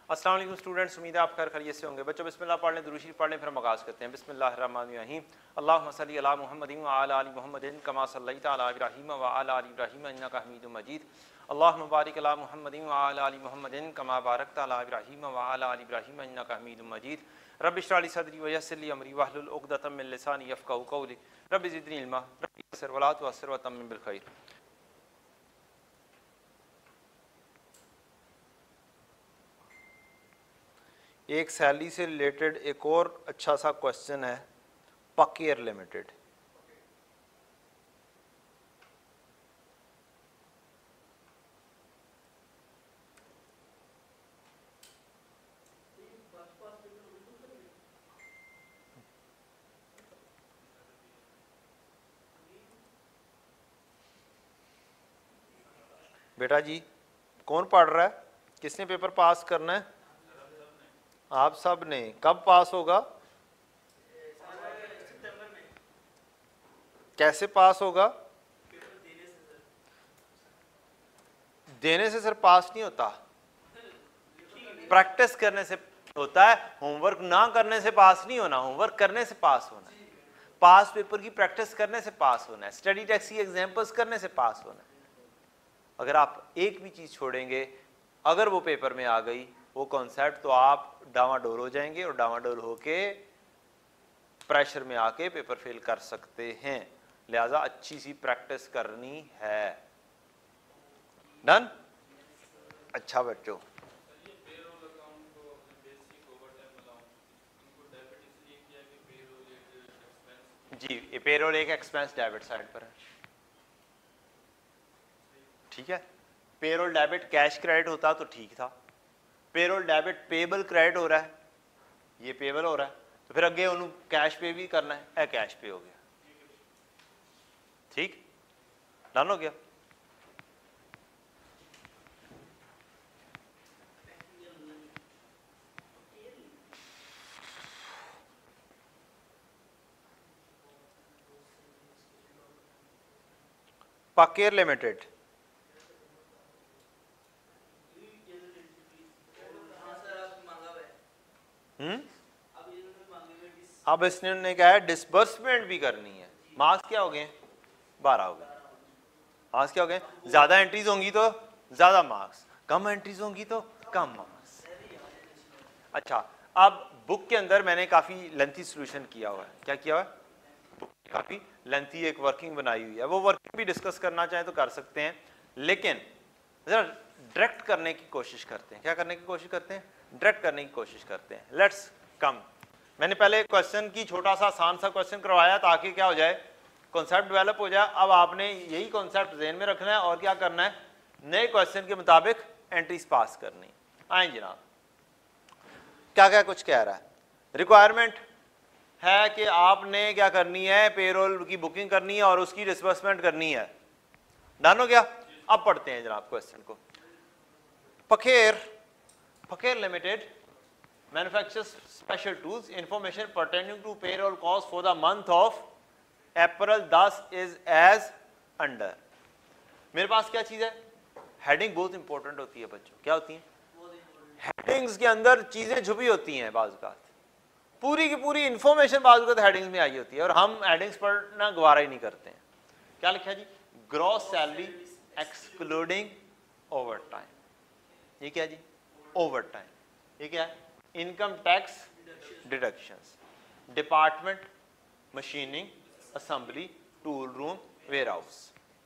अस्सलाम वालेकुम स्टूडेंट्स, उम्मीद है आप खैरियत से होंगे। बच्चों बिस्मिल्लाह पढ़ लें, दुरूद शरीफ पढ़ लें, फिर हम आगाज़ करते हैं। बिस्मिल्लाहिर्रहमानिर्रहीम। अल्लाहुम्मा सल्लि अला मुहम्मदिन व अला आलि मुहम्मदिन कमा सल्लैता अला इब्राहीम व अला आलि इब्राहीम इन्नका हमीदुम मजीद। अल्लाहुम्मा बारिक अला मुहम्मदिन व अला आलि मुहम्मदिन कमा बारकता अला इब्राहीम व अला आलि इब्राहीम इन्नका हमीदुम मजीद। रब्बि इश्रह ली सदरी व यस्सिर ली अमरी वहलुल उक़दतम मिन लिसानी यफ़क़हू क़ौली। रब्बि ज़िदनी इल्मा रब्बि यस्सिर वला तुअस्सिर व तम्मिम बिल खैर। एक सैलरी से रिलेटेड एक और अच्छा सा क्वेश्चन है, पकेयर लिमिटेड। बेटा जी कौन पढ़ रहा है? किसने पेपर पास करना है? आप सब ने। कब पास होगा? कैसे पास होगा? देने से सर पास नहीं होता, प्रैक्टिस करने से होता है। होमवर्क ना करने से पास नहीं होना, होमवर्क करने से पास होना है। पास पेपर की प्रैक्टिस करने से पास होना है, स्टडी टेक्स्ट की एग्जाम्पल्स करने से पास होना है। अगर आप एक भी चीज छोड़ेंगे, अगर वो पेपर में आ गई वो कॉन्सेप्ट, तो आप डामाडोल हो जाएंगे और डामाडोल होके प्रेशर में आके पेपर फेल कर सकते हैं। लिहाजा अच्छी सी प्रैक्टिस करनी है। डन? अच्छा बच्चों, जी पेरोल एक एक्सपेंस डेबिट साइड पर है, ठीक है। पेरोल डेबिट कैश क्रेडिट होता तो ठीक था, पेरोल डेबिट पेबल क्रेडिट हो रहा है, ये पेबल हो रहा है, तो फिर अगे उन्होंने कैश पे भी करना है, कैश पे हो गया, ठीक। डन हो गया। पकेर लिमिटेड, अब इसने क्या है, डिसबर्समेंट भी करनी है। मार्क्स क्या हो गए? 12 हो गए। मार्क्स क्या हो गए? ज्यादा एंट्रीज होंगी तो ज्यादा मार्क्स, कम एंट्रीज होंगी तो कम मार्क्स। अच्छा, अब बुक के अंदर मैंने काफी लेंथी सॉल्यूशन किया हुआ है। क्या किया हुआ है? बुक में काफी लेंथी एक वर्किंग बनाई हुई है, वो वर्किंग भी डिस्कस करना चाहे तो कर सकते हैं, लेकिन जरा डायरेक्ट करने की कोशिश करते हैं। क्या करने की कोशिश करते हैं? डायरेक्ट करने की कोशिश करते हैं। Let's come. मैंने पहले क्वेश्चन की छोटा सा आसान सा क्वेश्चन करवाया ताकि क्या हो जाए, कॉन्सेप्ट डेवलप हो जाए। अब आपने यही कॉन्सेप्ट ज़हन में रखना है और क्या करना है, नए क्वेश्चन के मुताबिक एंट्रीज पास करनी। आए जनाब, क्या क्या कुछ कह रहा है। रिक्वायरमेंट है कि आपने क्या करनी है, पेरोल की बुकिंग करनी है और उसकी डिसबर्समेंट करनी है। डन हो गया? अब पढ़ते हैं जनाब क्वेश्चन को। Packer Limited manufactures special tools, information pertaining to payroll costs for the month of April thus is as under। मेरे पास क्या चीज है? हेडिंग बहुत इंपॉर्टेंट होती है बच्चों। क्या होती है? हेडिंग्स के अंदर चीजें छुपी होती हैं। बाज़ पूरी की पूरी इंफॉर्मेशन बाज़ हेडिंग्स में आई होती है और हम हेडिंग्स पढ़ना गवारा ही नहीं करते हैं। क्या लिखा है जी? Gross salary excluding overtime. ये क्या जी? Overtime. ये क्या है? Income tax deductions, department, machining, assembly, tool room, warehouse,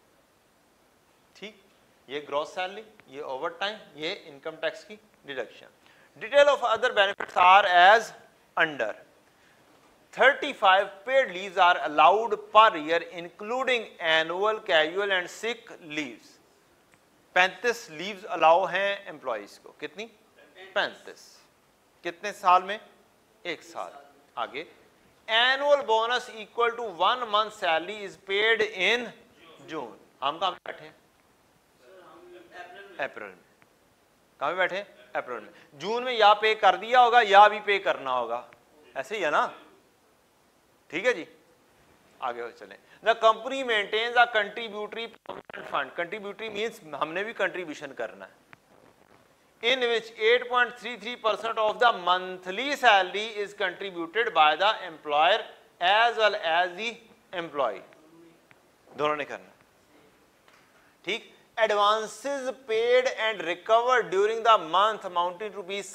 ठीक। ये ग्रॉस सैलरी, ये ओवर टाइम, ये इनकम टैक्स की deduction. Detail of other benefits are as under. 35 paid leaves are allowed per year including annual, casual and sick leaves. 35 leaves allow हैं employees को। कितनी? 35। कितने साल में? 1 साल। आगे, annual bonus equal to 1 month salary is paid in June. हम कहां बैठे हैं? अप्रैल में। कहां बैठे हैं? अप्रैल में। जून में या पे कर दिया होगा या भी पे करना होगा, ऐसे ही है ना, ठीक है जी। आगे चलें। The company maintains a contributory provident fund. Contributory means हमने भी कंट्रीब्यूशन करना है, in which 8.33% of the monthly salary is contributed by the employer as well as the employee. दोनों ने करना, ठीक. Advances paid and recovered during the month amounting to rupees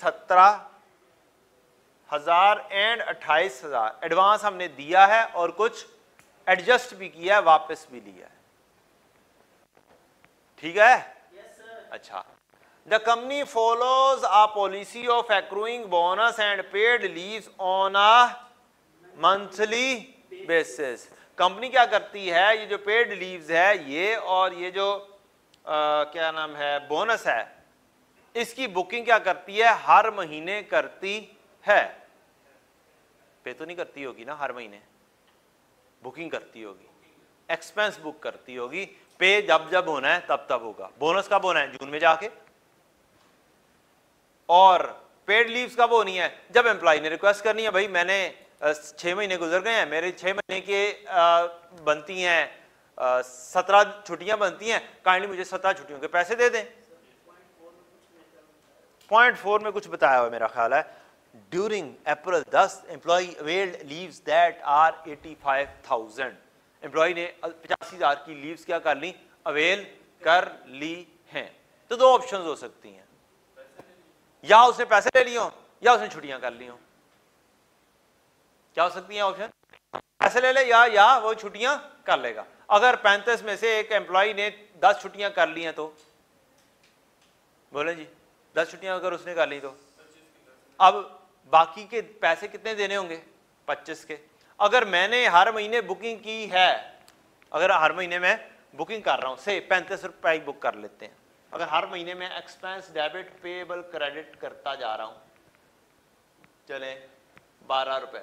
17,000 and 28,000. Advance हमने दिया है और कुछ एडजस्ट भी किया है, वापस भी लिया है, ठीक है. अच्छा. The company follows a policy of accruing bonus and paid leaves on a monthly basis. Company क्या करती है, ये जो पेड लीव्स है ये और ये जो क्या नाम है बोनस है, इसकी बुकिंग क्या करती है, हर महीने करती है. पे तो नहीं करती होगी ना, हर महीने बुकिंग करती होगी, एक्सपेंस बुक करती होगी. पे जब जब होना है तब तब होगा. बोनस कब होना है, जून में जाके. और पेड लीव्स कब होनी है, जब एम्प्लॉय ने रिक्वेस्ट करनी है, भाई मैंने 6 महीने गुजर गए हैं, मेरे 6 महीने के बनती हैं 17 छुट्टियां बनती हैं, काइंडली मुझे 17 छुट्टियों के पैसे दे दें. पॉइंट 4 में कुछ बताया हुआ मेरा ख्याल है. During April 10 employee availed leaves that are 85,000. Employee ने 85,000 की लीव्स क्या कर ली, अवेल कर ली हैं. तो दो ऑप्शन हो सकती हैं, या उसने पैसे ले लिए हो या उसने छुट्टियां कर ली हो. क्या हो सकती हैं ऑप्शन, पैसे ले ले या वो छुट्टियां कर लेगा. अगर 35 में से एक एम्प्लॉय ने 10 छुट्टियां कर ली हैं तो बोले जी 10 छुट्टियां अगर उसने कर ली तो अब बाकी के पैसे कितने देने होंगे, 25 के. अगर मैंने हर महीने बुकिंग की है, अगर हर महीने मैं बुकिंग कर रहा हूं, से 35 रुपए बुक कर लेते हैं, अगर हर महीने में एक्सपेंस डेबिट पेएबल क्रेडिट करता जा रहा हूं, चले 12 रुपए,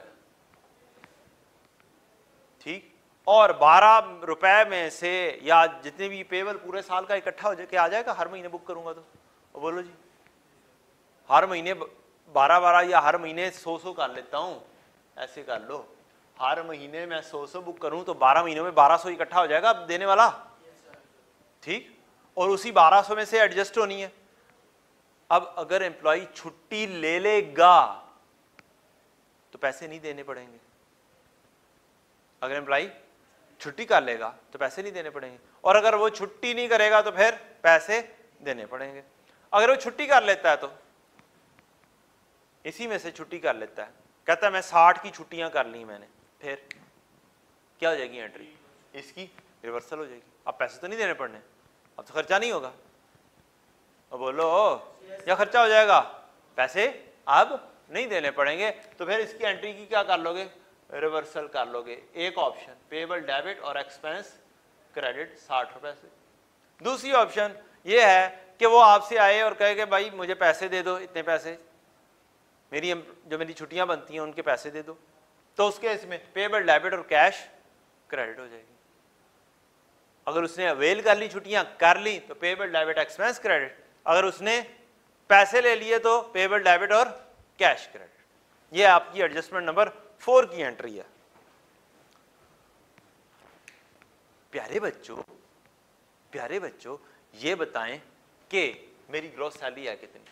ठीक. और 12 रुपए में से या जितने भी पेएबल पूरे साल का इकट्ठा हो जाए आ जाएगा, हर महीने बुक करूंगा तो बोलो जी, हर महीने 12 या हर महीने 100 कर लेता हूं, ऐसे कर लो. हर महीने मैं 100 बुक करूं तो 12 महीनों में 1200 इकट्ठा हो जाएगा देने वाला, ठीक. और उसी 1200 में से एडजस्ट होनी है. अब अगर एम्प्लॉय छुट्टी ले लेगा तो पैसे नहीं देने पड़ेंगे. अगर एम्प्लॉय छुट्टी कर लेगा तो पैसे नहीं देने पड़ेंगे, और अगर वो छुट्टी नहीं करेगा तो फिर पैसे देने पड़ेंगे. अगर वो छुट्टी कर लेता है तो इसी में से छुट्टी कर लेता है, कहता है मैं 60 की छुट्टियां कर ली मैंने, फिर क्या हो जाएगी एंट्री, इसकी रिवर्सल हो जाएगी. अब पैसे तो नहीं देने पड़ने, अब तो खर्चा नहीं होगा. अब बोलो या खर्चा हो जाएगा, पैसे अब नहीं देने पड़ेंगे, तो फिर इसकी एंट्री की क्या कर लोगे, रिवर्सल कर लोगे. एक ऑप्शन पेएबल डेबिट और एक्सपेंस क्रेडिट 60 रुपए से. दूसरी ऑप्शन ये है कि वो आपसे आए और कहे कि भाई मुझे पैसे दे दो, इतने पैसे मेरी छुट्टियां बनती हैं उनके पैसे दे दो, तो उसके इसमें पेएबल डेबिट और कैश क्रेडिट हो जाएगी. अगर उसने अवेल कर ली छुट्टियां कर ली तो पेएबल डेबिट एक्सपेंस क्रेडिट, अगर उसने पैसे ले लिए तो पेएबल डेबिट और कैश क्रेडिट. ये आपकी एडजस्टमेंट नंबर 4 की एंट्री है. प्यारे बच्चों ये बताएं कि मेरी ग्रॉस सैलरी है कितनी,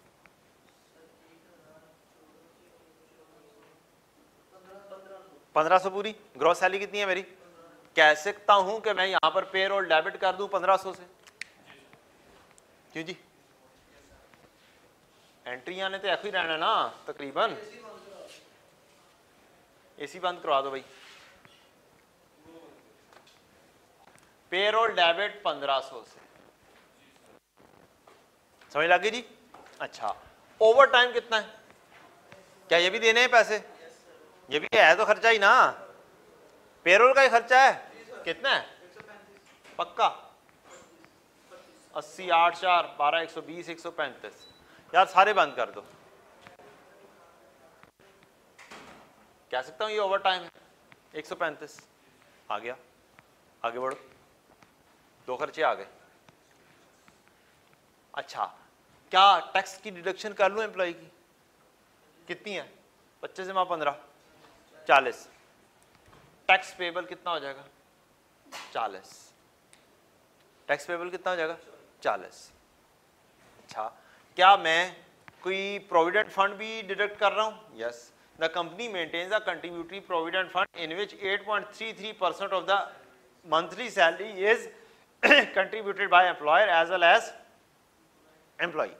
1500 पूरी ग्रॉस सैलरी कितनी है मेरी. कह सकता हूं कि मैं यहां पर पेरोल डेबिट कर दूं 1500 से, क्यों जी, एंट्री आने तो ऐसे ही रहना ना तकरीबन. एसी बंद करवा दो भाई. पेरोल डेबिट 1500 से, समझ लगी जी. अच्छा, ओवर टाइम कितना है, क्या ये भी देने हैं पैसे, ये भी है तो खर्चा ही ना, पेरोल का ही खर्चा है. कितना है पक्का, 80 8 4 12 120 135. यार सारे बंद कर दो, कह सकता हूं ये ओवर टाइम है. 135 आ गया, आगे बढ़ो, 2 खर्चे आ गए. अच्छा, क्या टैक्स की डिडक्शन कर लूं एम्प्लॉय की, कितनी है, 25 जमा 15 40. टैक्स पेबल कितना हो जाएगा, 40. टैक्स पेबल कितना हो जाएगा, 40. अच्छा, क्या मैं कोई प्रोविडेंट फंड भी डिडक्ट कर रहा हूं? Yes, the company maintains a contributory provident fund in which 8.33% of the monthly salary is contributed by employer as well as employee.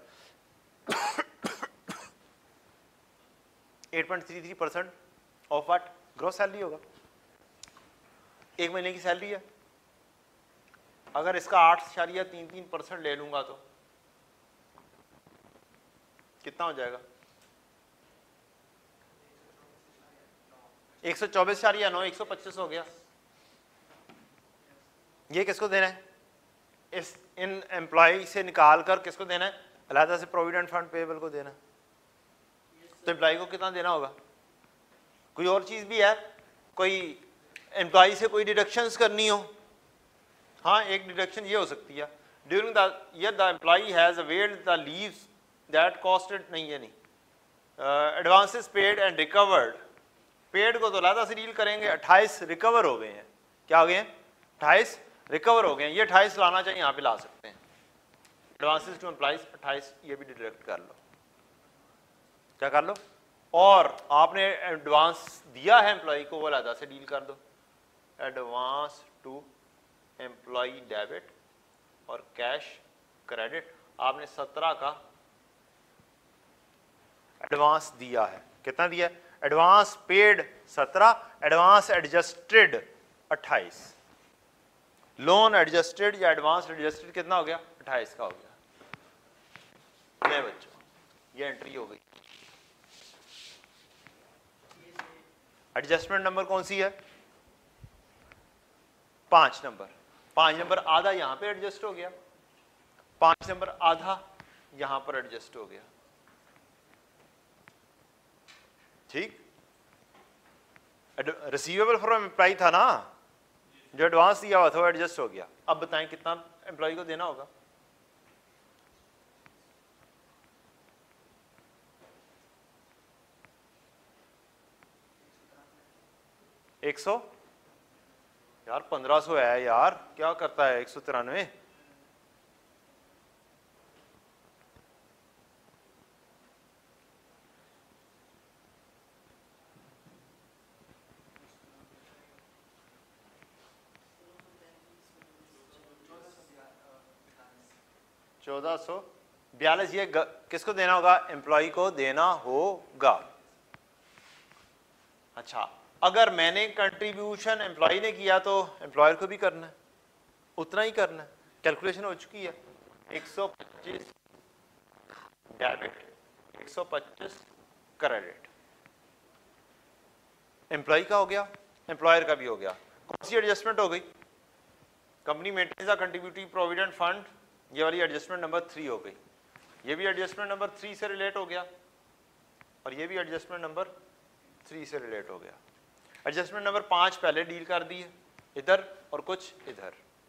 8.33% of what? Gross salary होगा, एक महीने की सैलरी है। अगर इसका 8.33% ले लूंगा तो कितना हो जाएगा? 124.9, 125 हो गया। ये किसको देना है? इस इन एम्प्लॉय से निकाल कर किसको देना है? अलहदा से प्रोविडेंट फंड पेबल को देना है। तो एम्प्लॉय को कितना देना होगा? कोई और चीज भी है, कोई एम्प्लॉय से कोई डिडक्शंस करनी हो? हाँ, एक डिडक्शन ये हो सकती है, during the year the employee has availed the leaves that costed, नहीं ये नहीं, advances paid and recovered. Paid को तो अलहदा से डील करेंगे, 28 रिकवर हो गए हैं। क्या हो गए हैं? 28 रिकवर हो गए हैं। ये 28 लाना चाहिए, यहाँ पे ला सकते हैं। एडवांसेस टू एम्प्लॉइज 28, ये भी डिडक्ट कर लो। क्या कर लो? और आपने एडवांस दिया है एम्प्लॉय को, वो अलग से डील कर दो। एडवांस टू एम्प्लॉय डेबिट और कैश क्रेडिट, आपने 17 का एडवांस दिया है। कितना दिया? Advance paid 17, advance adjusted 28। Loan adjusted या एडवांस एडजस्टेड कितना हो गया? 28 का हो गया। ले बच्चों, ये एंट्री हो गई। एडजस्टमेंट नंबर कौन सी है? 5 नंबर। 5 नंबर आधा यहां पे एडजस्ट हो गया, 5 नंबर आधा यहां पर एडजस्ट हो गया। ठीक, रिसीवेबल फ्रॉम एम्प्लॉय था ना, जो एडवांस दिया हुआ था वो एडजस्ट हो गया। अब बताएं कितना एम्प्लॉय को देना होगा? यार 1500 है यार, क्या करता है 193? $1442, ये किसको देना होगा? एम्प्लॉय को देना होगा। अच्छा, अगर मैंने कंट्रीब्यूशन एम्प्लॉय ने किया तो एम्प्लॉयर को भी करना है, उतना ही करना है। कैलकुलेशन हो चुकी है। 125 डेबिट, 125 क्रेडिट। एम्प्लॉय का हो गया, एम्प्लॉयर का भी हो गया। कौन सी एडजस्टमेंट हो गई? Company maintains the contributory provident fund, ये वाली एडजस्टमेंट नंबर 3 हो गई। ये भी एडजस्टमेंट नंबर 3 से रिलेट हो गया, और ये भी एडजस्टमेंट नंबर 3 से रिलेट हो गया। एडजस्टमेंट नंबर 5 पहले डील कर दी है, इधर और कुछ इधर।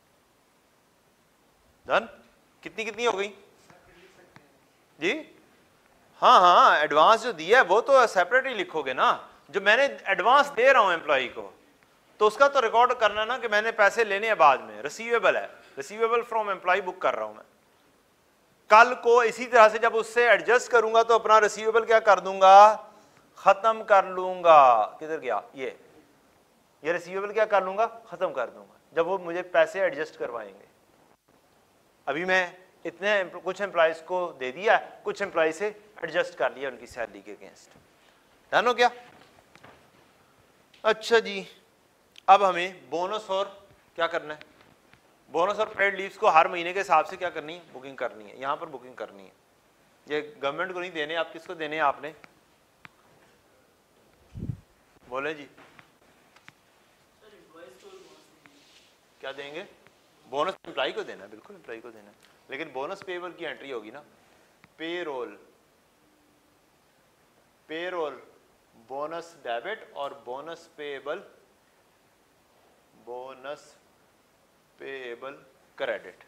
डन? कितनी कितनी हो गई जी? हाँ हाँ, एडवांस जो दिया है वो तो सेपरेट ही लिखोगे ना। जो मैंने एडवांस दे रहा हूं एम्प्लॉय को, तो उसका तो रिकॉर्ड करना ना कि मैंने पैसे लेने हैं बाद में। रिसीवेबल है, रिसीवेबल फ्रॉम एम्प्लॉय बुक कर रहा हूं मैं। कल को इसी तरह से जब उससे एडजस्ट करूंगा तो अपना रिसीवेबल क्या कर दूंगा? खत्म कर लूंगा। किधर गया ये रिसीवेबल क्या कर लूंगा? खत्म कर दूंगा, जब वो मुझे पैसे एडजस्ट करवाएंगे। अभी मैं इतने कुछ एम्प्लॉयज को दे दिया, कुछ एम्प्लॉय से एडजस्ट कर लिया उनकी सैलरी के अगेंस्ट। डन हो गया? अच्छा जी, अब हमें बोनस और क्या करना है? बोनस और पेड लीव्स को हर महीने के हिसाब से क्या करनी है? बुकिंग करनी है। यहां पर बुकिंग करनी है। ये गवर्नमेंट को नहीं देने, आप किसको देने हैं? आपने बोले जी, क्या देंगे? बोनस एम्प्लॉय को देना है, बिल्कुल एम्प्लॉय को देना है। लेकिन बोनस पेबल की एंट्री होगी ना, पेरोल, पेरोल, बोनस डेबिट और bonus payable, bonus payable credit.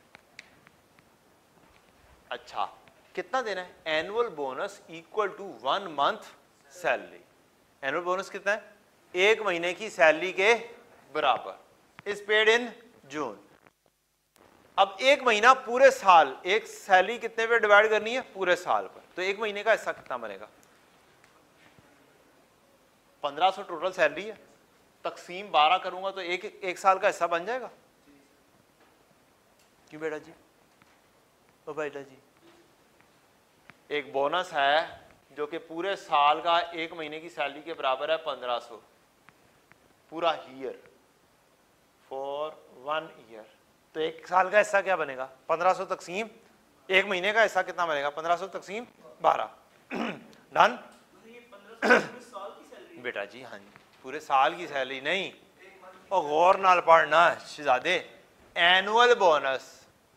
अच्छा, कितना देना है? Annual bonus equal to 1 month salary. Annual bonus कितना है? 1 महीने की सैलरी के बराबर। Is paid in June. अब एक महीना पूरे साल, एक सैलरी कितने पे डिवाइड करनी है? पूरे साल पर। तो एक महीने का हिस्सा कितना बनेगा? 1500 टोटल सैलरी है, तकसीम 12 करूंगा तो एक साल का हिस्सा बन जाएगा। क्यों बेटा जी? ओ बेटा जी, एक बोनस है जो कि पूरे साल का एक महीने की सैलरी के बराबर है 1500, पूरा ईयर, फॉर 1 ईयर। तो एक साल का हिस्सा क्या बनेगा? 1500 तकसीम एक महीने का हिस्सा कितना बनेगा? 1500 तकसीम 12। डन बेटा जी? हाँ जी, पूरे साल की सैलरी नहीं, और गौर नाल पढ़ना शहजादे। Annual bonus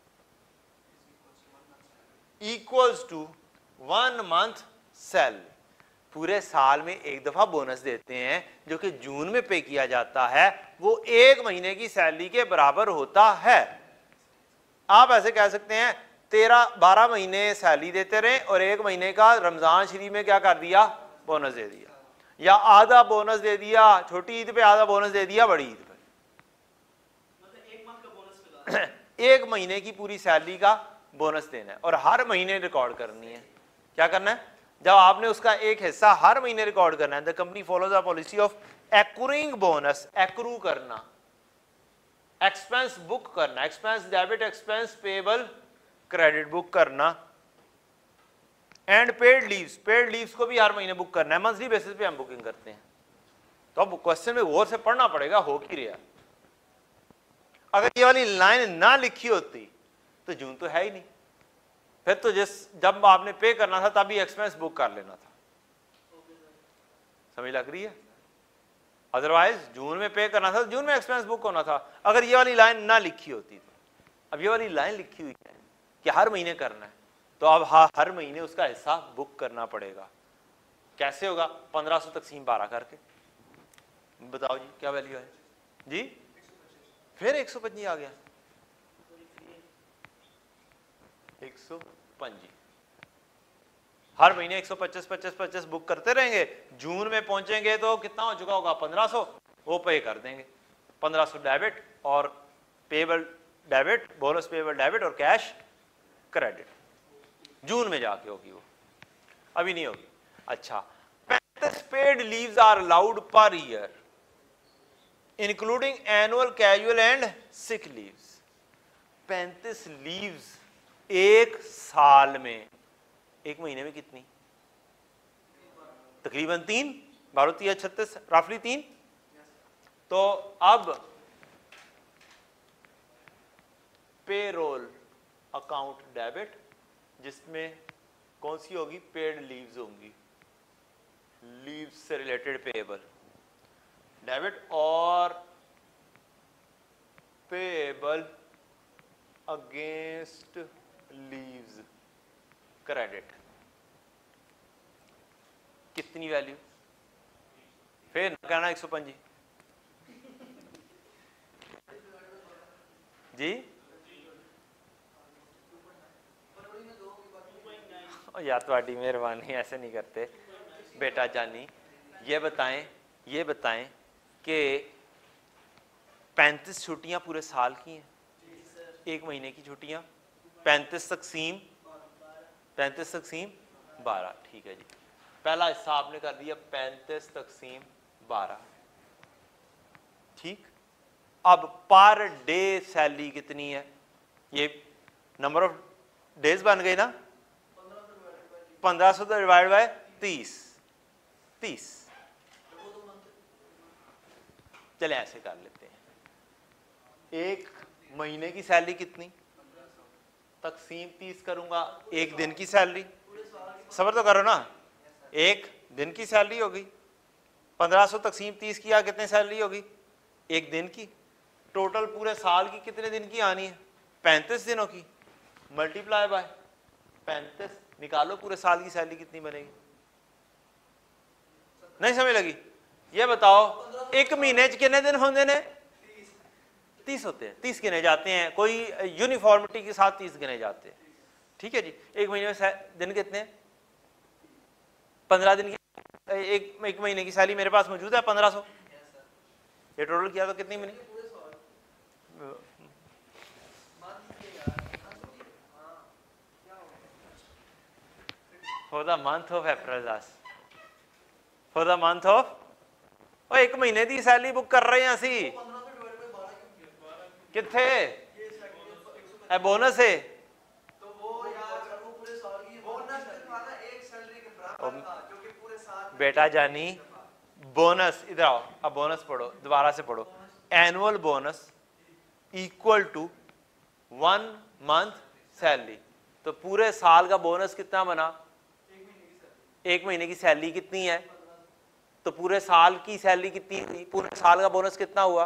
equals to 1 month salary. पूरे साल में एक दफा बोनस देते हैं जो कि जून में पे किया जाता है, वो एक महीने की सैलरी के बराबर होता है। आप ऐसे कह सकते हैं 12 महीने सैलरी देते रहे और एक महीने का रमजान शरीफ में क्या कर दिया? बोनस दे दिया, या आधा बोनस दे दिया छोटी ईद पे, आधा बोनस दे दिया बड़ी ईद पे। मतलब एक मंथ का बोनस एक महीने की पूरी सैलरी का बोनस देना है और हर महीने रिकॉर्ड करनी है। क्या करना है? जब आपने उसका एक हिस्सा हर महीने रिकॉर्ड करना है, the company follows a policy of accruing bonus, accrue करना, एक्सपेंस बुक करना, expense debit, expense payable, credit book करना, and paid leaves, paid leaves को भी हर महीने बुक करना है। मंथली बेसिस पे हम बुकिंग करते हैं। तो अब क्वेश्चन में गौर से पढ़ना पड़ेगा, हो की रहा। अगर ये वाली लाइन ना लिखी होती तो जून तो है ही नहीं, फिर तो जब आपने पे करना था तभी एक्सपेंस बुक कर लेना था। समझ लग रही है? अदरवाइज जून में पे करना था तो जून में एक्सपेंस बुक होना था, अगर ये वाली लाइन ना लिखी होती तो। अब ये वाली लाइन लिखी हुई है कि हर महीने करना है, तो अब हर महीने उसका हिस्सा बुक करना पड़ेगा। कैसे होगा? 1500 तकसीम 12 करके। बताओ जी क्या वैल्यू है जी? फिर 125 आ गया, 125 हर महीने 125 बुक करते रहेंगे। जून में पहुंचेंगे तो कितना हो चुका होगा? 1500, वो पे कर देंगे। 1500 डेबिट और payable debit, bonus payable debit और कैश क्रेडिट। जून में जाके होगी वो, अभी नहीं होगी। अच्छा, 35 paid leaves are allowed per year including annual, casual and sick leaves. 35 leaves एक साल में, एक महीने में कितनी? तकरीबन 3, 12 3 36, रफली 3। तो अब पेरोल अकाउंट डेबिट, जिसमें कौन सी होगी? पेड लीव्स होंगी, लीव्स से रिलेटेड पेएबल डेबिट, और पेएबल अगेंस्ट लीव्स क्रेडिट। कितनी वैल्यू? फिर कहना 125 जी। या ਤੁਹਾਡੀ मेहरबानी, ऐसे नहीं करते बेटा जानी। ये बताएं कि 35 छुट्टियां पूरे साल की हैं, एक महीने की छुट्टियां 35 तकसीम 12। ठीक है जी, पहला हिस्सा आपने कर दिया 35 तकसीम 12। ठीक, अब पर डे सैलरी कितनी है? ये नंबर ऑफ डेज बन गए ना, 1500 डिवाइड बाय 30। चले ऐसे कर लेते हैं, एक महीने की सैलरी कितनी? तकसीम 30 करूंगा, एक दिन की सैलरी, सबर तो करो ना, एक दिन की सैलरी होगी। 1500 तकसीम 30 किया, कितनी सैलरी होगी? एक दिन की। टोटल पूरे साल की कितने दिन की आनी है? 35 दिनों की, मल्टीप्लाई बाय 35, निकालो पूरे साल की सैलरी कितनी बनेगी। नहीं समझ लगी? ये बताओ एक महीने कितने दिन होंगे ने? 30 होते हैं, 30 गिने जाते हैं, कोई यूनिफॉर्मिटी के साथ 30 गिने जाते हैं। ठीक है जी, एक महीने में दिन कितने? 15 दिन की एक महीने की सैलरी मेरे पास मौजूद है 1500। ये टोटल किया तो कितनी बनी? For the month of April दस फॉर द मंथ ऑफ ਉਹ ਇੱਕ ਮਹੀਨੇ ਦੀ ਸੈਲਰੀ ਬੁੱਕ ਕਰ ਰਹੇ ਹਾਂ ਅਸੀਂ ਕਿੱਥੇ ਇਹ ਬੋਨਸ है तो वो यार वो पूरे साल की बोनस था ना एक सैलरी के बराबर था जो कि पूरे साल बेटा जानी बोनस इधर आओ अब बोनस पढ़ो दोबारा से पढ़ो annual bonus equal to 1 month salary तो पूरे साल का बोनस कितना बना एक महीने की सैलरी कितनी है तो पूरे साल की सैलरी कितनी हुई पूरे साल का बोनस कितना हुआ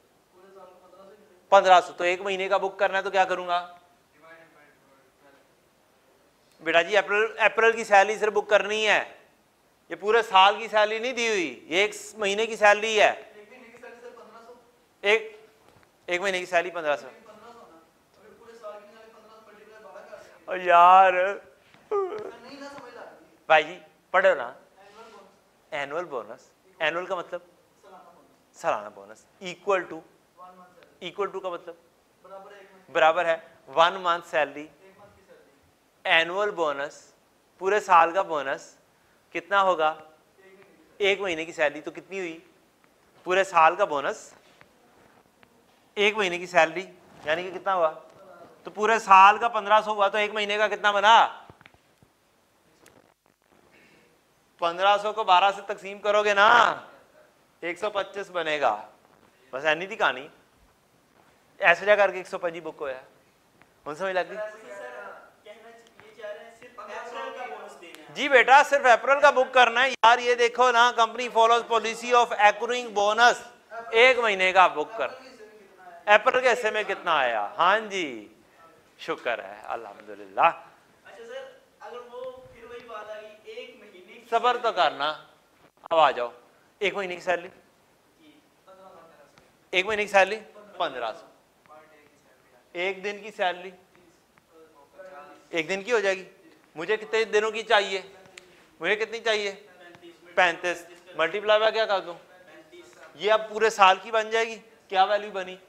1500 तो एक महीने का बुक करना है तो क्या करूंगा बेटा जी अप्रैल की सैलरी सिर्फ बुक करनी है ये पूरे साल की सैलरी नहीं दी हुई ये एक महीने की सैलरी है एक महीने की सैलरी 1500 और यार भाई जी पढ़ो ना एनुअल बोनस एनुअल का मतलब सालाना बोनस इक्वल टू का मतलब बराबर है 1 मंथ सैलरी एनुअल बोनस पूरे साल का बोनस कितना होगा एक महीने की सैलरी तो कितनी हुई पूरे साल का बोनस एक महीने की सैलरी यानी कि कितना हुआ तो पूरे साल का 1500 हुआ तो एक महीने का कितना बना 1500 को 12 से तकसीम करोगे ना 125 बनेगा बस ऐनी थी कहानी ऐसे जा करके 125 बुक होया कौन समझ लग गई जी बेटा सिर्फ अप्रैल का बुक करना है यार ये देखो ना company follows policy of accruing bonus एक महीने का बुक कर अप्रैल के हिस्से में कितना आया हाँ जी शुक्र है अल्हम्दुलिल्लाह अच्छा सर अगर वो फिर वही बात आ गई एक महीने सबर तो करना अब आ जाओ एक महीने की सैलरी एक महीने की सैलरी 1500 एक दिन की सैलरी एक दिन की हो जाएगी मुझे कितने दिनों की चाहिए मुझे कितनी चाहिए 35 मल्टीप्लाई बाय क्या कर दूं ये अब पूरे साल की बन जाएगी क्या वैल्यू बनी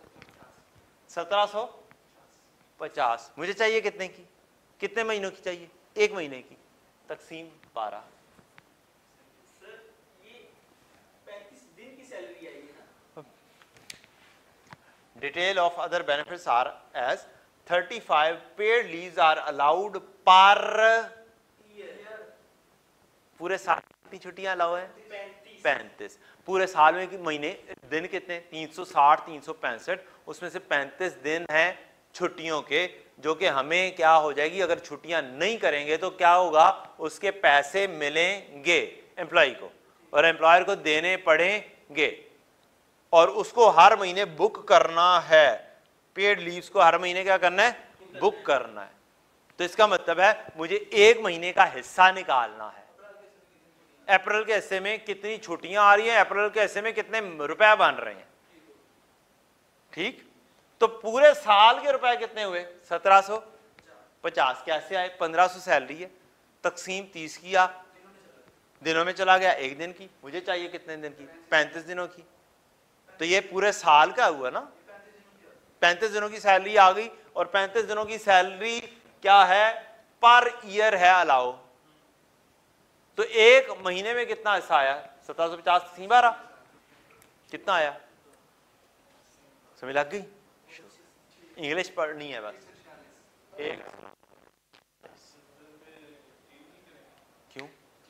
1750 मुझे चाहिए कितने की कितने महीनों की चाहिए एक महीने की तकसीम 12 सर ये 35 दिन की सैलरी आएगी ना detail of other benefits are as 35 paid leaves are allowed per पूरे साल कितनी छुट्टियां अलाउ है 35 पूरे साल में महीने दिन कितने 360 365 उसमें से 35 दिन हैं छुट्टियों के जो कि हमें क्या हो जाएगी अगर छुट्टियां नहीं करेंगे तो क्या होगा उसके पैसे मिलेंगे एम्प्लॉय को और एम्प्लॉयर को देने पड़ेंगे और उसको हर महीने बुक करना है पेड लीव्स को हर महीने क्या करना है बुक करना है तो इसका मतलब है मुझे एक महीने का हिस्सा निकालना है अप्रैल के हिस्से में कितनी छुट्टियां आ रही हैं अप्रैल के हिस्से में कितने रुपए बन रहे हैं ठीक तो पूरे साल के रुपए कितने हुए 1750 कैसे आए 1500 सैलरी है तकसीम 30 किया दिनों में चला गया एक दिन की मुझे चाहिए कितने दिन की 35 दिनों की तो ये पूरे साल का हुआ ना 35 दिनों की सैलरी आ गई और 35 दिनों की सैलरी क्या है पर ईयर है अलाउ तो एक महीने में कितना हिस्सा आया 1750 तकसीम 12 कितना आया समझ लग गई इंग्लिश पढ़नी है बस एक क्यों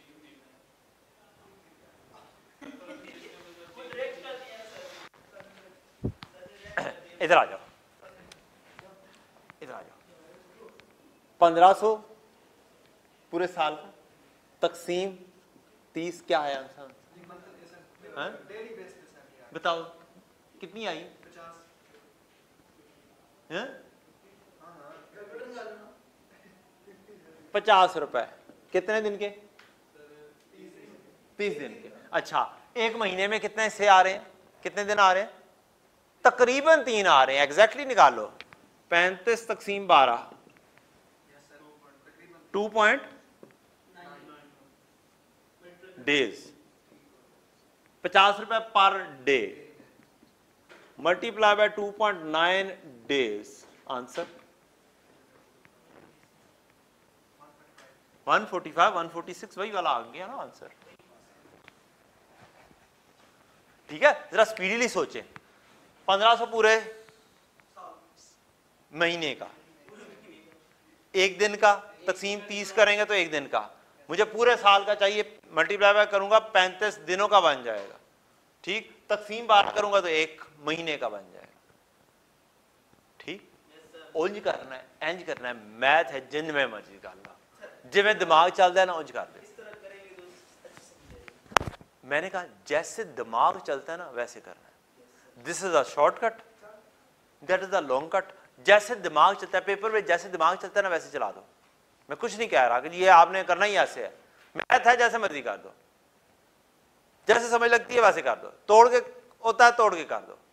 इधर आ जाओ इधर आ जाओ 1500 पूरे साल का तकसीम 30 क्या आया आंसर बताओ कितनी आई 50 रुपए कितने दिन के 30 दिन के अच्छा एक महीने में कितने हिस्से आ रहे हैं कितने दिन आ रहे हैं तकरीबन 3 आ रहे हैं एग्जैक्टली निकालो 35 तकसीम 12 2 डेज 50 रुपए per day multiply by 2.9 days answer 145 146 वही वाला आ गया ना आंसर। ठीक है, जरा स्पीडीली सोचें। 1500 पूरे महीने का, एक दिन का तकसीम 30 करेंगे तो एक दिन का, मुझे पूरे साल का चाहिए, मल्टीप्लाई बाय करूंगा 35 दिनों का बन जाएगा। ठीक, तकसीम 12 करूंगा तो एक महीने का बन जाएगा। ठीक, उंज करना है, इंज करना है, मैथ है जिन में मर्जी कर लो, जिमें दिमाग चलता है ना उंज कर दे। मैंने कहा जैसे दिमाग चलता है ना वैसे करना है। This is a shortcut, that is a long cut. जैसे दिमाग चलता है, पेपर में जैसे दिमाग चलता है ना वैसे चला दो। मैं कुछ नहीं कह रहा कि ये आपने करना ही ऐसे है, मैथ है जैसे मर्जी कर दो, जैसे समझ लगती है वैसे कर दो, तोड़ के होता है तोड़ के कर दो।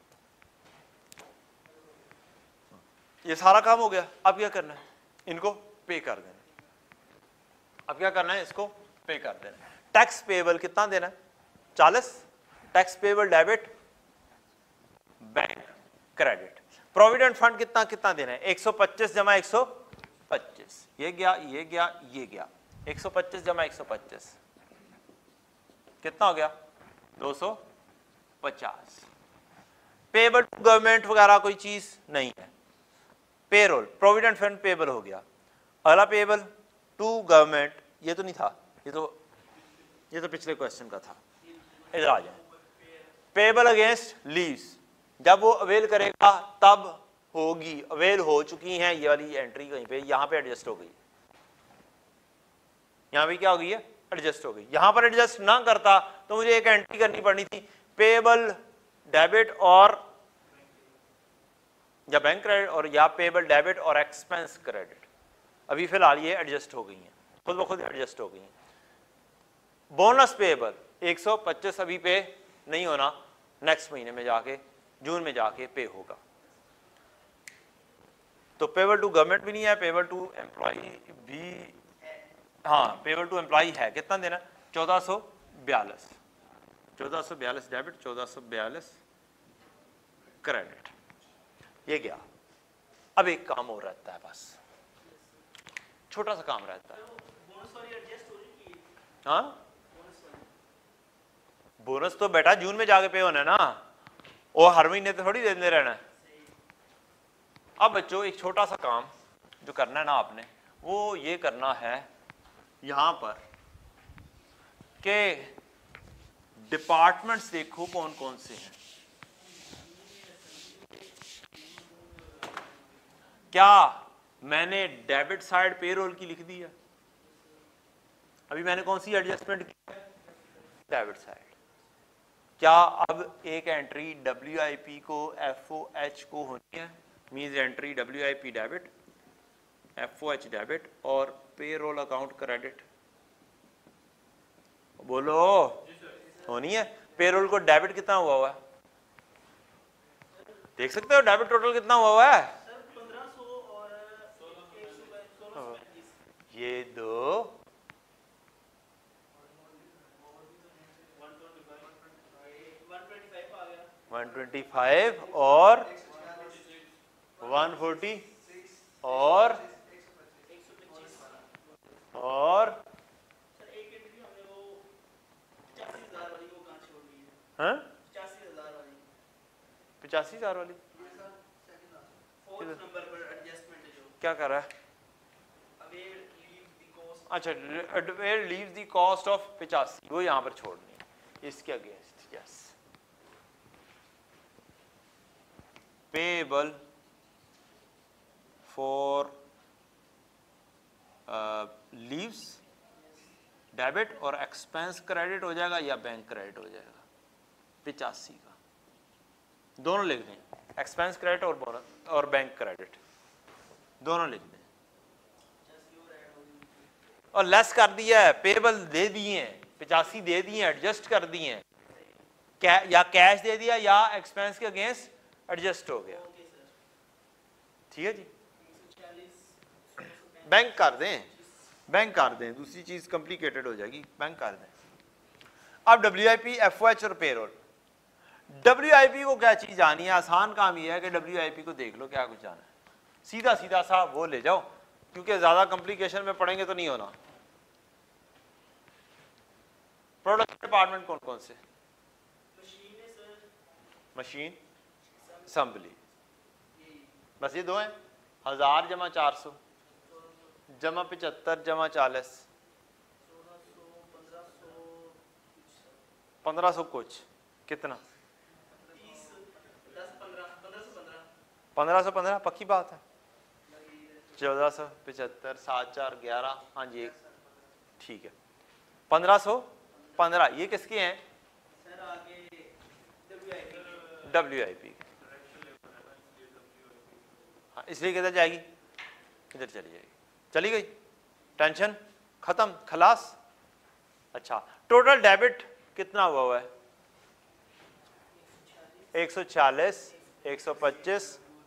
ये सारा काम हो गया। अब क्या करना है, इनको पे कर देना। अब क्या करना है, इसको पे कर देना। टैक्स पेबल कितना देना है, 40। Tax payable debit, bank credit. Provident fund कितना कितना देना है, 125 जमा 125। ये गया ये गया ये गया, 125 जमा 125 कितना हो गया, 250। पेबल टू गवर्नमेंट वगैरह कोई चीज नहीं है। पेरोल, प्रोविडेंट फंड पेबल हो गया। अगला पेबल टू गवर्नमेंट, ये तो नहीं था, ये तो पिछले क्वेश्चन का था। इधर आ जाए, पेबल अगेंस्ट लीव्स, जब वो अवेल करेगा तब होगी, अवेल हो चुकी हैं, ये वाली एंट्री कहीं पे यहां पे एडजस्ट हो गई, यहां भी क्या हो गई है, एडजस्ट हो गई। यहां पर एडजस्ट ना करता तो मुझे एक एंट्री करनी पड़नी थी, पेबल डेबिट और या बैंक क्रेडिट, और या पेबल डेबिट और एक्सपेंस क्रेडिट। अभी फिलहाल ये एडजस्ट हो गई हैं, खुद ब खुद एडजस्ट हो गई हैं। बोनस पेबल 125 अभी पे नहीं होना, नेक्स्ट महीने में जाके जून में जाके पे होगा। तो पेबल टू गवर्नमेंट भी नहीं है, पेबल टू एम्प्लॉय भी, हाँ पेबल टू एम्प्लॉय है। कितना देना, 1442। 1442 डेबिट, 1442 क्रेडिट। ये गया। अब एक काम और रहता है, बस छोटा सा काम रहता है। हाँ, बोनस तो बेटा जून में जाके पे होना है ना, वो हर महीने तो थोड़ी देते रहना है। अब बच्चों एक छोटा सा काम जो करना है ना आपने, वो ये करना है यहां पर कि डिपार्टमेंट्स देखो कौन कौन से हैं। क्या मैंने डेबिट साइड पेरोल की लिख दी है, अभी मैंने कौन सी एडजस्टमेंट की, डेबिट साइड। क्या अब एक एंट्री WIP को FOH को होनी है, means entry WIP debit, FOH debit और पेरोल अकाउंट क्रेडिट, बोलो होनी है। पेरोल को डेबिट कितना हुआ है, देख सकते हो डेबिट टोटल कितना हुआ है, ये दो 125 और 140 और हाँ 85,000 वाली क्या कर रहा है, अच्छा लीव द कॉस्ट ऑफ 85, वो यहां पर छोड़नी है इसके against. Yes, payable for leaves debit और एक्सपेंस क्रेडिट हो जाएगा या बैंक क्रेडिट हो जाएगा, 85 का दोनों लिख दें, एक्सपेंस क्रेडिट और बोनस और बैंक क्रेडिट दोनों लिख दें। और लेस कर दिया है, पेबल दे दिए हैं 85 दे दिए, एडजस्ट कर दिए हैं, या कैश दे दिया या एक्सपेंस के अगेंस्ट एडजस्ट हो गया। ठीक है जी, बैंक कर दें, बैंक कर दें, दूसरी चीज कॉम्प्लिकेटेड हो जाएगी, बैंक कर दें। अब WIP FOH और पेरोल। WIP को क्या चीज आनी है, आसान काम ये है कि WIP को देख लो क्या कुछ आना है, सीधा सीधा सा वो ले जाओ, क्योंकि ज्यादा कॉम्प्लिकेशन में पढ़ेंगे तो नहीं होना। प्रोडक्शन डिपार्टमेंट कौन कौन से? मशीन, असेंबली, बस ये दो हैं। 1000 जमा 400 जमा 75 जमा 40 1500 कुछ कितना? 1515 पक्की बात है। 1475 7 4 11 हाँ जी ठीक है। 1515 ये किसके हैं? WIP। हाँ इसलिए किधर जाएगी? इधर चली जाएगी। चली गई, टेंशन खत्म, खलास। अच्छा टोटल डेबिट कितना हुआ है? 140 125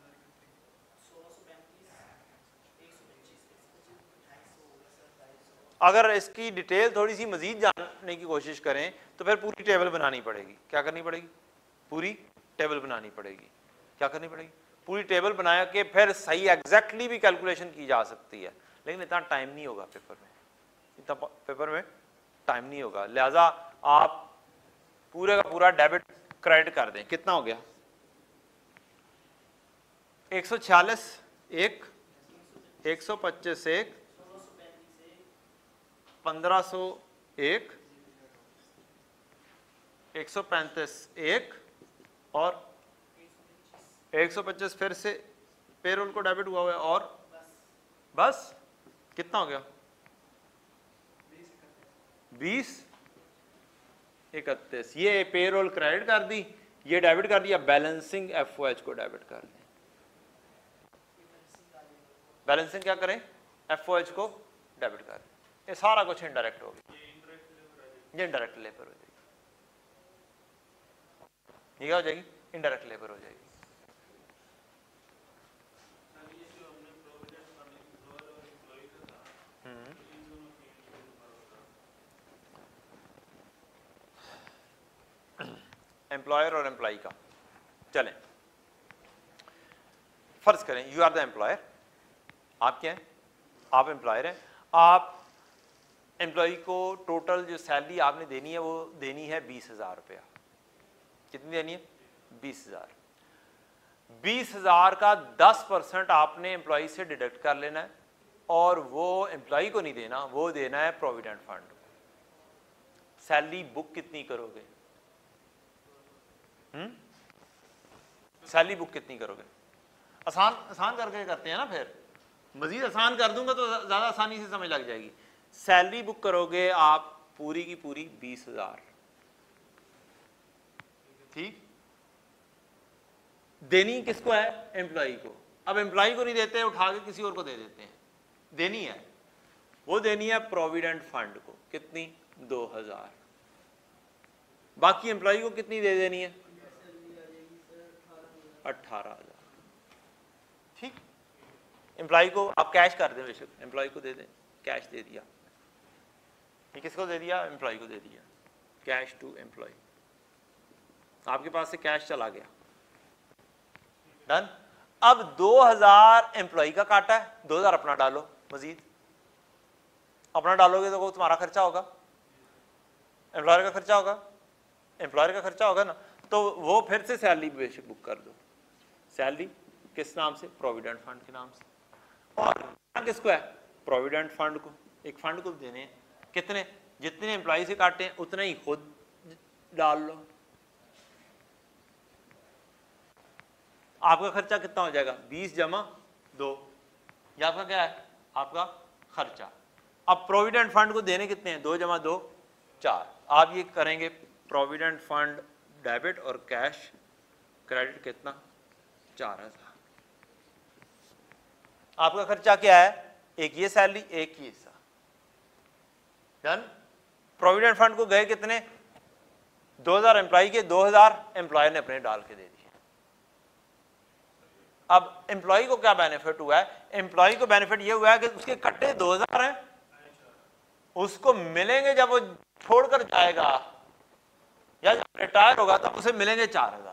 अगर इसकी डिटेल थोड़ी सी मजीद जानने की कोशिश करें तो फिर पूरी टेबल बनानी पड़ेगी। क्या करनी पड़ेगी? पूरी टेबल बनानी पड़ेगी। क्या करनी पड़ेगी? पूरी टेबल बना के फिर सही एग्जैक्टली भी कैलकुलेशन की जा सकती है, लेकिन इतना टाइम नहीं होगा पेपर में, इतना पेपर में टाइम नहीं होगा। लिहाजा आप पूरे का पूरा डेबिट क्रेडिट कर दें। कितना हो गया? 146 1 125 1 1501 135 1 और 125 फिर से पेरोल को डेबिट हुआ है और बस कितना हो गया? 20 31 ये पेरोल क्रेडिट कर दी, ये डेबिट कर दिया। बैलेंसिंग FOH को डेबिट कर दें। बैलेंसिंग क्या करें? FOH को डेबिट कर दें। ये सारा कुछ इनडायरेक्ट हो गया, ये इनडायरेक्ट लेबर हो जाएगी। ये क्या हो जाएगी? इनडायरेक्ट लेबर हो जाएगी। एम्प्लॉयर और एम्प्लॉई का चलें। फर्ज करें यू आर द एम्प्लॉयर, आप क्या हैं? आप एम्प्लॉयर हैं। आप एम्प्लॉई को टोटल जो सैलरी आपने देनी है वो देनी है 20,000 रुपया। कितनी देनी है? 20,000। 20,000 का 10% आपने एम्प्लॉई से डिडक्ट कर लेना है और वो एम्प्लॉई को नहीं देना, वो देना है प्रोविडेंट फंड को। सैलरी बुक कितनी करोगे? सैलरी बुक कितनी करोगे? आसान करके करते हैं ना, फिर मजीद आसान कर दूंगा तो ज्यादा आसानी से समझ लग जाएगी। सैलरी बुक करोगे आप पूरी की पूरी 20,000, ठीक। देनी किसको है? एम्प्लॉई को। अब एम्प्लॉई को नहीं देते, उठा के किसी और को दे देते हैं। देनी है, वो देनी है प्रोविडेंट फंड को। कितनी? 2,000। बाकी एम्प्लॉई को कितनी दे देनी है? 18,000, ठीक। एम्प्लॉई को आप कैश कर दें, बेशक एम्प्लॉई को दे दें, कैश दे दिया। ये किसको दे दिया? एम्प्लॉई को दे दिया। कैश टू एम्प्लॉई, आपके पास से कैश चला गया, डन। अब 2,000 एम्प्लॉई का काटा है, 2,000 अपना डालो। मजीद अपना डालोगे तो वो तुम्हारा खर्चा होगा, एम्प्लॉयर का खर्चा होगा, एम्प्लॉयर का खर्चा होगा ना, तो वो फिर से सैलरी बेशक बुक कर दो। सैलरी किस नाम से? प्रोविडेंट फंड के नाम से। और किसको है? प्रोविडेंट फंड को। एक फंड को देने हैं, कितने? जितने एम्प्लॉय से काटे हैं उतना ही खुद डाल लो। आपका खर्चा कितना हो जाएगा? 20 जमा 2, ये आपका क्या है? आपका खर्चा। अब प्रोविडेंट फंड को देने कितने हैं? 2 जमा 2 4। आप ये करेंगे प्रोविडेंट फंड डेबिट और कैश क्रेडिट कितना? 4,000। आपका खर्चा क्या है? एक ये सैलरी, एक ये हिस्सा, डन। प्रोविडेंट फंड को गए कितने? 2,000 एम्प्लॉय के, 2,000 एम्प्लॉयर ने अपने डाल के दे दिए। अब एम्प्लॉय को क्या बेनिफिट हुआ है? एम्प्लॉय को बेनिफिट ये हुआ है कि उसके कट्टे 2,000 हैं, उसको मिलेंगे जब वो छोड़कर जाएगा या जब रिटायर होगा तब उसे मिलेंगे 4,000,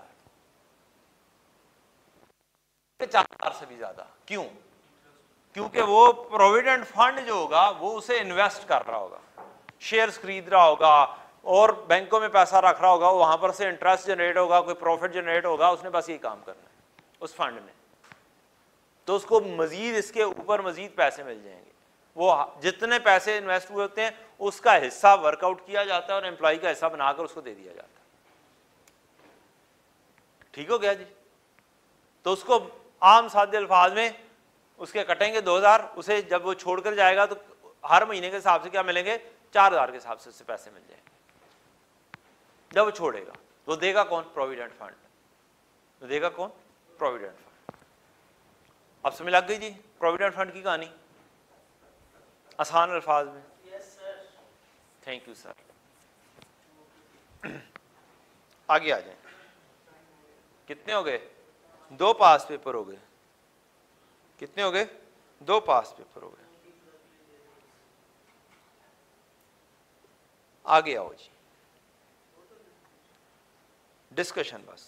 4,000 से भी ज्यादा। क्यों? क्योंकि वो प्रोविडेंट फंड जो होगा वो उसे इन्वेस्ट कर रहा होगा, शेयर्स खरीद रहा होगा, और बैंकों में पैसा रख रहा होगा, वहां पर से इंटरेस्ट जनरेट होगा, कोई प्रॉफिट जनरेट होगा, उसने बस ये काम करना है उस फंड ने, तो उसको मजीद इसके ऊपर मजीद पैसे मिल जाएंगे। वो जितने पैसे इन्वेस्ट हुए होते हैं उसका हिस्सा वर्कआउट किया जाता है और एम्प्लॉय का हिस्सा बनाकर उसको दे दिया जाता है। ठीक हो गया जी। तो उसको आम सादे अल्फाज में उसके कटेंगे 2000, उसे जब वो छोड़कर जाएगा तो हर महीने के हिसाब से क्या मिलेंगे, 4000 के हिसाब से उससे पैसे मिल जाएंगे। जब वो छोड़ेगा तो देगा कौन, प्रोविडेंट फंड। तो देगा कौन, प्रोविडेंट फंड। अब समझ लग गई जी प्रोविडेंट फंड की कहानी आसान अल्फाज में। Thank you sir. आगे आ जाए। कितने हो गए, 2 पास पेपर हो गए। कितने हो गए, 2 पास पेपर हो गए। आगे आओ जी, डिस्कशन। बस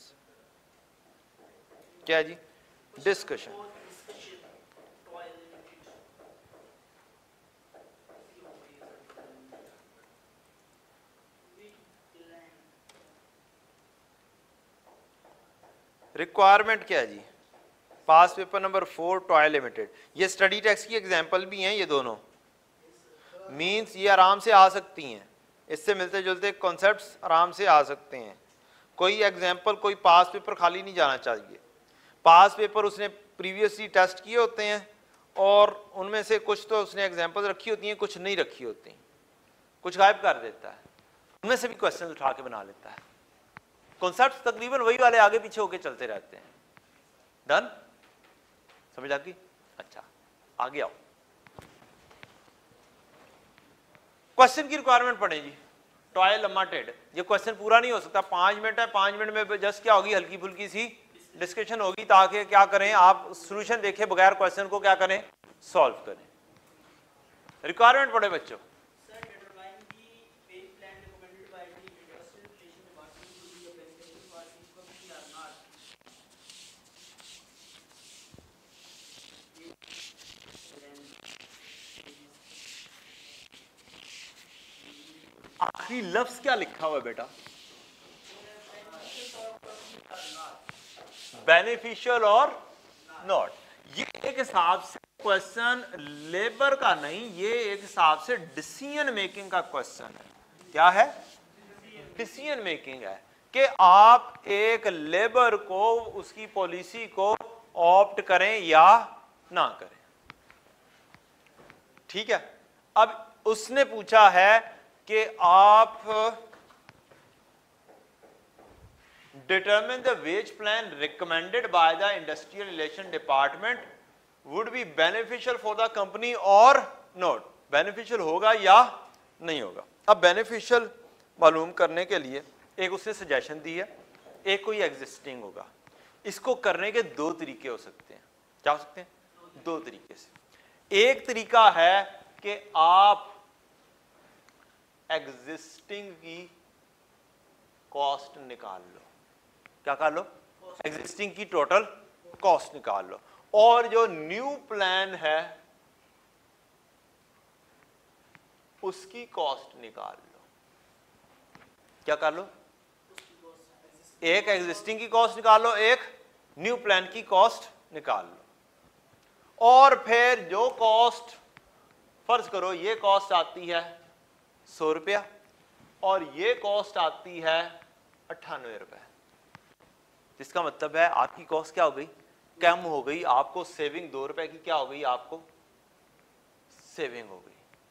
क्या है जी, डिस्कशन। रिक्वायरमेंट क्या है जी, past paper number 4 toy limited. ये स्टडी टेक्स्ट की एग्जांपल भी हैं ये दोनों, मींस ये आराम से आ सकती हैं, इससे मिलते जुलते कॉन्सेप्ट्स आराम से आ सकते हैं। कोई एग्जांपल, कोई पास पेपर खाली नहीं जाना चाहिए। पास पेपर उसने प्रीवियसली टेस्ट किए होते हैं और उनमें से कुछ तो उसने एग्जांपल रखी होती हैं, कुछ नहीं रखी होती, कुछ गायब कर देता है, उनमें से भी क्वेश्चन उठा के बना लेता है। कॉन्सेप्ट्स तकरीबन वही वाले आगे पीछे होके चलते रहते हैं। डन, समझ आ गई। अच्छा आगे आओ, क्वेश्चन की रिक्वायरमेंट पड़े जी। टॉय लिमिटेड, ये क्वेश्चन पूरा नहीं हो सकता, 5 मिनट है, 5 मिनट में जस्ट क्या होगी, हल्की फुल्की सी डिस्कशन होगी, ताकि क्या करें आप सॉल्यूशन देखे बगैर क्वेश्चन को क्या करें, सॉल्व करें। रिक्वायरमेंट पड़े बच्चों, आखिरी लफ्ज क्या लिखा हुआ है बेटा, बेनिफिशियल और नॉट। ये एक हिसाब से क्वेश्चन लेबर का नहीं, ये एक हिसाब से डिसीजन मेकिंग का क्वेश्चन है। क्या है, डिसीजन मेकिंग है कि आप एक लेबर को उसकी पॉलिसी को ऑप्ट करें या ना करें। ठीक है, अब उसने पूछा है कि आप determine the wage plan recommended by the industrial relation department would be beneficial for the company or not। beneficial होगा या नहीं होगा। अब beneficial मालूम करने के लिए एक उसने सजेशन दी है, एक कोई एग्जिस्टिंग होगा। इसको करने के 2 तरीके हो सकते हैं। क्या हो सकते हैं, 2 तरीके से। एक तरीका है कि आप एग्जिस्टिंग की कॉस्ट निकाल लो। क्या कर लो, एग्जिस्टिंग की टोटल कॉस्ट निकाल लो, और जो न्यू प्लान है उसकी कॉस्ट निकाल लो। क्या कर लो, एक एग्जिस्टिंग की कॉस्ट निकाल लो, एक न्यू प्लान की कॉस्ट निकाल लो। और फिर जो कॉस्ट, फर्ज करो ये कॉस्ट आती है 100 रुपया और ये कॉस्ट आती है 98 रुपए। जिसका मतलब है आपकी कॉस्ट क्या हो गई, कम हो गई। आपको सेविंग 2 रुपए की क्या हो गई, आपको सेविंग हो गई।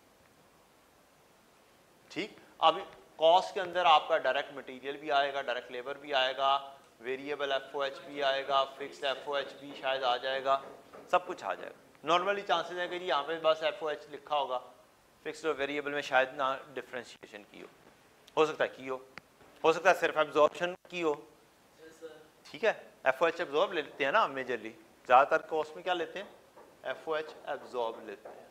ठीक, अब कॉस्ट के अंदर आपका डायरेक्ट मटेरियल भी आएगा, डायरेक्ट लेबर भी आएगा, वेरिएबल एफओएच भी आएगा, फिक्स्ड एफओएच भी शायद आ जाएगा, सब कुछ आ जाएगा। नॉर्मली चांसेस है कि जी यहाँ पे बस एफओएच लिखा होगा, फिक्स्ड और वेरिएबल में शायद ना डिफरेंशिएशन की हो सकता है की हो सकता है सिर्फ एब्जॉर्प्शन की हो। ठीक है, एफओएच एब्जॉर्ब लेते हैं ना मेजरली, ज्यादातर कॉस्ट में क्या लेते हैं, एफओएच एब्जॉर्ब लेते हैं।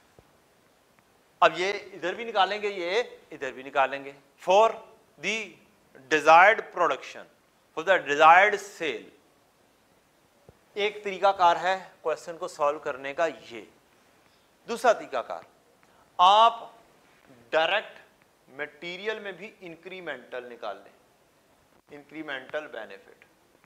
अब ये इधर भी निकालेंगे, ये इधर भी निकालेंगे। For the desired production, for the desired sale. एक तरीकाकार है क्वेश्चन को सॉल्व करने का, ये दूसरा तरीकाकार, आप डायरेक्ट मटेरियल में भी इंक्रीमेंटल निकाल लें, इंक्रीमेंटल बेनिफिट,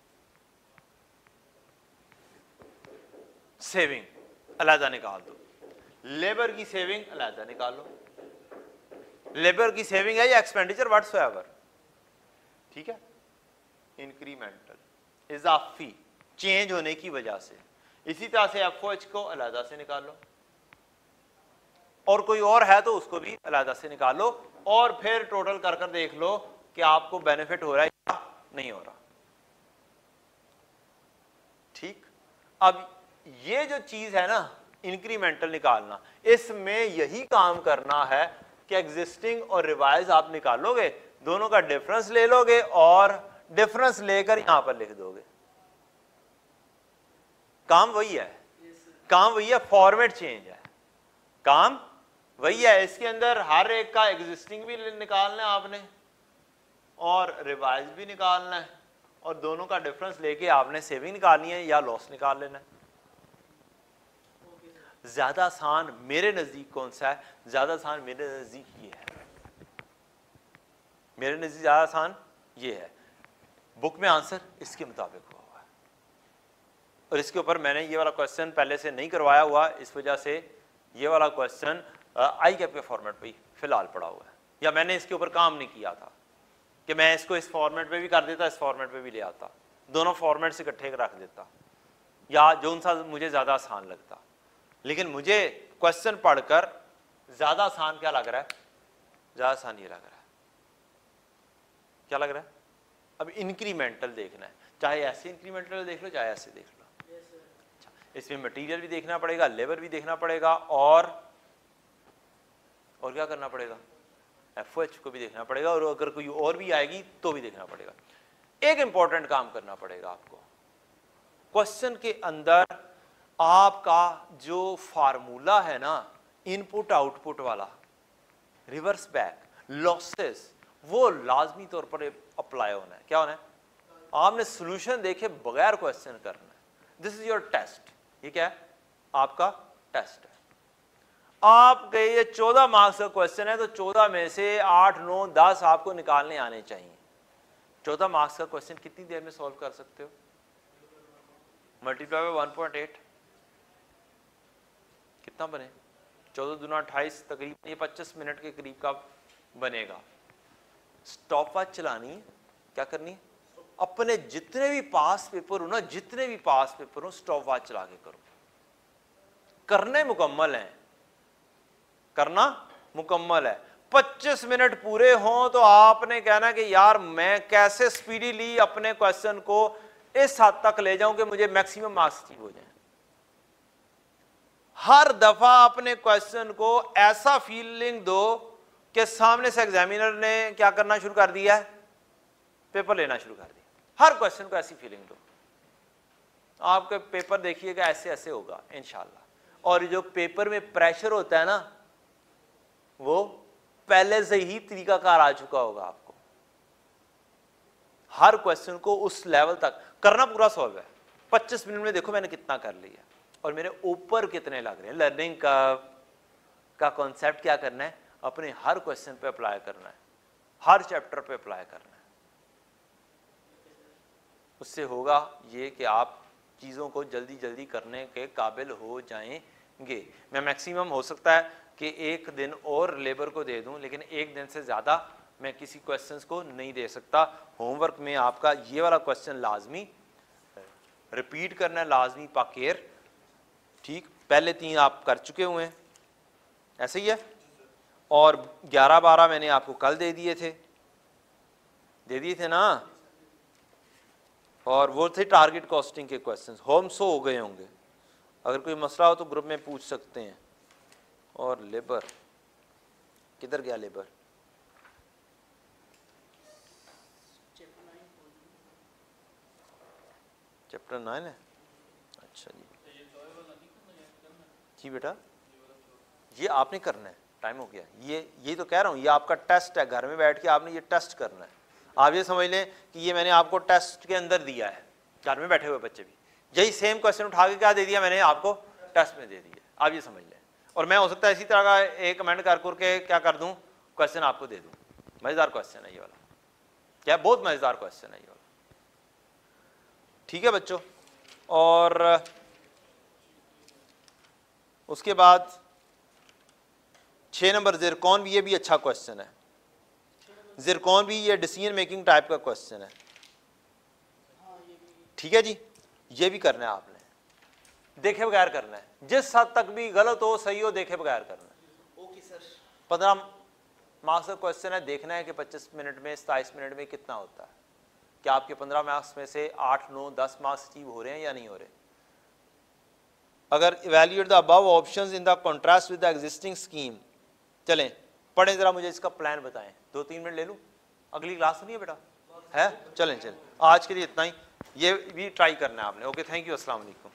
सेविंग अलहदा निकाल दो, लेबर की सेविंग अलहदा निकाल लो, लेबर की सेविंग है या एक्सपेंडिचर व्हाटसोएवर, ठीक है। इंक्रीमेंटल इजाफी चेंज होने की वजह से, इसी तरह से एफओएच को अलहदा से निकाल लो, और कोई और है तो उसको भी अलहदा से निकाल लो, और फिर टोटल कर कर देख लो कि आपको बेनिफिट हो रहा है या नहीं हो रहा, ठीक। अब ये जो चीज है ना इंक्रीमेंटल निकालना, इसमें यही काम करना है कि एग्जिस्टिंग और रिवाइज आप निकालोगे, दोनों का डिफरेंस ले लोगे और डिफरेंस लेकर यहां पर लिख दोगे। काम वही है, काम वही है, फॉर्मेट चेंज है, काम वही है। इसके अंदर हर एक का एग्जिस्टिंग भी निकालना है आपने और रिवाइज भी निकालना है, और दोनों का डिफरेंस लेके आपने सेविंग निकालनी है या लॉस निकाल लेना है। ज्यादा आसान मेरे नजदीक कौन सा है? ज्यादा आसान मेरे नजदीक ये है, मेरे नजदीक ज्यादा आसान ये है। बुक में आंसर इसके मुताबिक हुआ हुआ है, और इसके ऊपर मैंने ये वाला क्वेश्चन पहले से नहीं करवाया हुआ, इस वजह से ये वाला क्वेश्चन आई कैप के फॉर्मेट पे ही फिलहाल पड़ा हुआ है, या मैंने इसके ऊपर काम नहीं किया था कि मैं इसको इस फॉर्मेट पे भी कर देता, इस फॉर्मेट पे भी ले आता, दोनों फॉर्मेट से इकट्ठे रख देता, या जो सा मुझे ज्यादा आसान लगता। लेकिन मुझे क्वेश्चन पढ़कर ज्यादा आसान क्या लग रहा है? ज्यादा आसान ये लग रहा है, क्या लग रहा है? अब इंक्रीमेंटल देखना है, चाहे ऐसे इंक्रीमेंटल देख लो चाहे ऐसे देख लो। अच्छा, इसमें मटेरियल भी देखना पड़ेगा, लेबर भी देखना पड़ेगा, और क्या करना पड़ेगा? एफओएच को भी देखना पड़ेगा, और अगर कोई और भी आएगी तो भी देखना पड़ेगा। एक इंपॉर्टेंट काम करना पड़ेगा आपको, क्वेश्चन के अंदर आपका जो फार्मूला है ना इनपुट आउटपुट वाला, रिवर्स बैक, लॉसेस, वो लाजमी तौर पर अप्लाई होना है। क्या होना है? आपने सॉल्यूशन देखे बगैर क्वेश्चन करना है। This is your test. ये क्या है? आपका टेस्ट है। आपके ये 14 मार्क्स का क्वेश्चन है, तो 14 में से 8, 9, 10 आपको निकालने आने चाहिए। 14 मार्क्स का क्वेश्चन कितनी देर में सॉल्व कर सकते हो? मल्टीप्लाई बाय 1.8, कितना बने? 14 दूना 28, तकरीबन ये 25 मिनट के करीब का बनेगा। स्टॉप वॉच चलानी, क्या करनी है? अपने जितने भी पास पेपर हो ना, जितने भी पास पेपर हो, स्टॉप वॉच चला के करो। करने मुकम्मल है, करना मुकम्मल है। 25 मिनट पूरे हों तो आपने कहना कि यार मैं कैसे स्पीडीली अपने क्वेश्चन को इस हद तक ले जाऊं कि मुझे मैक्सिमम मार्क्स अचीव हो जाए। हर दफा अपने क्वेश्चन को ऐसा फीलिंग दो कि सामने से एग्जामिनर ने क्या करना शुरू कर दिया है? पेपर लेना शुरू कर दिया। हर क्वेश्चन को ऐसी फीलिंग दो। आपके पेपर देखिएगा ऐसे ऐसे होगा इंशाल्लाह। और जो पेपर में प्रेशर होता है ना, वो पहले से ही तरीकाकार आ चुका होगा आपको। हर क्वेश्चन को उस लेवल तक करना पूरा सॉल्व है। 25 मिनट में देखो मैंने कितना कर लिया और मेरे ऊपर कितने लग रहे हैं। लर्निंग का कॉन्सेप्ट क्या करना है? अपने हर क्वेश्चन पे अप्लाई करना है, हर चैप्टर पे अप्लाई करना है। उससे होगा ये कि आप चीज़ों को जल्दी जल्दी करने के काबिल हो जाएंगे। मैं मैक्सिमम हो सकता है कि एक दिन और लेबर को दे दूं, लेकिन एक दिन से ज़्यादा मैं किसी क्वेश्चंस को नहीं दे सकता। होमवर्क में आपका ये वाला क्वेश्चन लाजमी रिपीट करना है, लाजमी पाकेर। ठीक, पहले 3 आप कर चुके हुए हैं, ऐसे ही है। और 11-12 मैंने आपको कल दे दिए थे ना, और वो थे टारगेट कॉस्टिंग के क्वेश्चंस। होम सो हो गए होंगे, अगर कोई मसला हो तो ग्रुप में पूछ सकते हैं। और लेबर किधर गया? लेबर चैप्टर 9 है। अच्छा जी बेटा, ये आपने करना है, टाइम हो गया। ये तो कह रहा हूँ, ये आपका टेस्ट है। घर में बैठ के आपने ये टेस्ट करना है। आप ये समझ लें कि ये मैंने आपको टेस्ट के अंदर दिया है। घर में बैठे हुए बच्चे भी यही सेम क्वेश्चन उठा के क्या दे दिया मैंने आपको? टेस्ट में दे दिया। आप ये समझ लें। और मैं हो सकता है इसी तरह का एक कमेंट कर करके क्या कर दूं, क्वेश्चन आपको दे दूं, मजेदार क्वेश्चन है ये वाला, क्या बहुत मजेदार क्वेश्चन है ये वाला। ठीक है बच्चों, और उसके बाद 6 नंबर ज़िरकॉन भी, ये भी अच्छा क्वेश्चन है। ज़िरकॉन भी ये डिसीजन मेकिंग टाइप का क्वेश्चन है। ठीक है जी, ये भी करना है आपने, देखे बगैर करना है, जिस हद तक भी गलत हो सही हो देखे बगैर करना है। Okay sir. 15 मार्क्स का क्वेश्चन है, देखना है कि 25 मिनट में 27 मिनट में कितना होता है, क्या आपके 15 मार्क्स में से 8, 9, 10 मार्क्स अचीव हो रहे हैं या नहीं हो रहे। अगर evaluate the above options in the contrast with the existing scheme, चलें पढ़ें जरा, मुझे इसका प्लान बताएं, 2-3 मिनट ले लूं, अगली क्लास नहीं है बेटा है, चलें चलें आज के लिए इतना ही, ये भी ट्राई करना है आपने। ओके, थैंक यू, अस्सलाम वालेकुम।